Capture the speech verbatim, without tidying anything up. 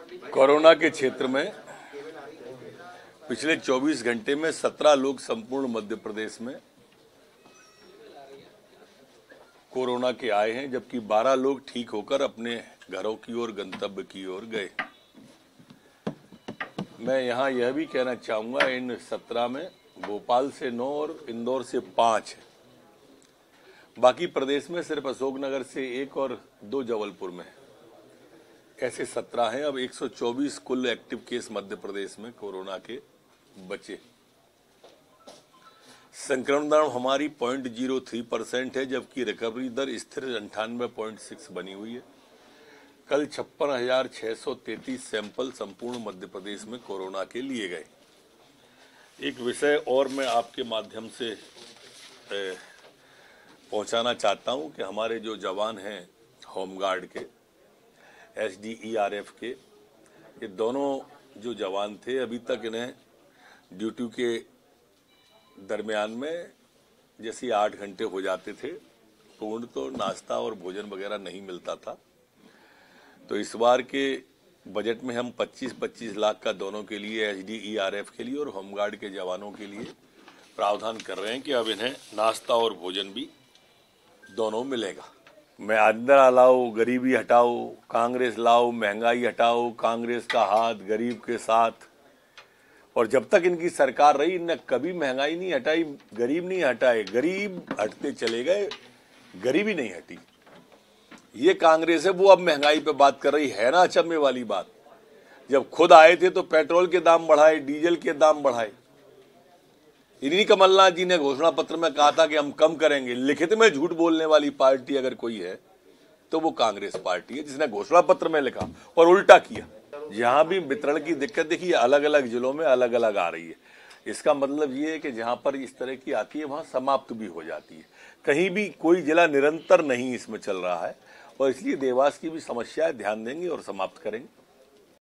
Corona के क्षेत्र में पिछले चौबीस घंटे में सत्रह लोग संपूर्ण मध्य प्रदेश में कोरोना के आए हैं, जबकि बारह लोग ठीक होकर अपने घरों की ओर गंतव्य की ओर गए। मैं यहां यह भी कहना चाहूंगा, इन सत्रह में भोपाल से नौ और इंदौर से पांच है। बाकी प्रदेश में सिर्फ अशोकनगर से एक और दो जबलपुर में है। ऐसे सत्रह हैं। अब एक सौ चौबीस कुल एक्टिव केस मध्य प्रदेश में कोरोना के बचे। संक्रमण दर हमारी पॉइंट जीरो थ्री परसेंट है, जबकि रिकवरी दर स्थिर अंठानवे पॉइंट सिक्स बनी हुई है। कल छप्पन हजार छह सौ तैतीस सैंपल संपूर्ण मध्य प्रदेश में कोरोना के लिए गए। एक विषय और मैं आपके माध्यम से पहुंचाना चाहता हूं कि हमारे जो जवान हैं होमगार्ड के, S D E R F के, ये दोनों जो जवान थे अभी तक इन्हें ड्यूटी के दरमियान में जैसे आठ घंटे हो जाते थे पूर्ण, तो नाश्ता और भोजन वगैरह नहीं मिलता था। तो इस बार के बजट में हम पच्चीस पच्चीस लाख का दोनों के लिए, S D E R F के लिए और होमगार्ड के जवानों के लिए प्रावधान कर रहे हैं कि अब इन्हें नाश्ता और भोजन भी दोनों मिलेगा। मैं अंदर लाओ, गरीबी हटाओ, कांग्रेस लाओ, महंगाई हटाओ, कांग्रेस का हाथ गरीब के साथ। और जब तक इनकी सरकार रही, इनने कभी महंगाई नहीं हटाई, गरीब नहीं हटाए, गरीब हटते चले गए, गरीबी नहीं हटी। ये कांग्रेस है, वो अब महंगाई पे बात कर रही है ना। अचंभे वाली बात, जब खुद आए थे तो पेट्रोल के दाम बढ़ाए, डीजल के दाम बढ़ाए। इन्हीं कमलनाथ जी ने घोषणा पत्र में कहा था कि हम कम करेंगे। लिखित में झूठ बोलने वाली पार्टी अगर कोई है तो वो कांग्रेस पार्टी है, जिसने घोषणा पत्र में लिखा और उल्टा किया। जहां भी वितरण की दिक्कत देखिए, अलग अलग जिलों में अलग अलग आ रही है। इसका मतलब ये है कि जहां पर इस तरह की आती है वहां समाप्त भी हो जाती है। कहीं भी कोई जिला निरंतर नहीं इसमें चल रहा है, और इसलिए देवास की भी समस्या ध्यान देंगे और समाप्त करेंगे।